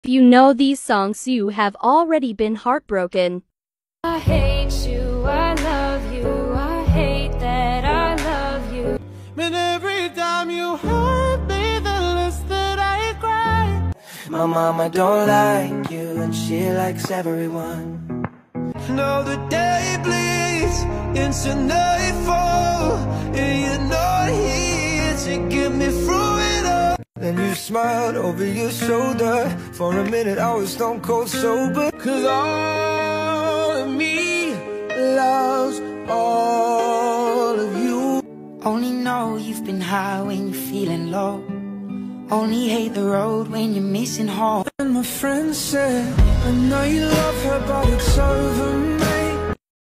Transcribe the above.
If you know these songs, you have already been heartbroken. I hate you, I love you, I hate that I love you. But every time you hurt me, the less that I cry. My mama don't like you and she likes everyone. Now the day bleeds into nightfall, and you're not here to get me through it all. Then you smiled over your shoulder. For a minute I was stone cold sober. 'Cause all of me loves all of you. Only know you've been high when you're feeling low. Only hate the road when you're missing home. And my friend said, I know you love her but it's over now.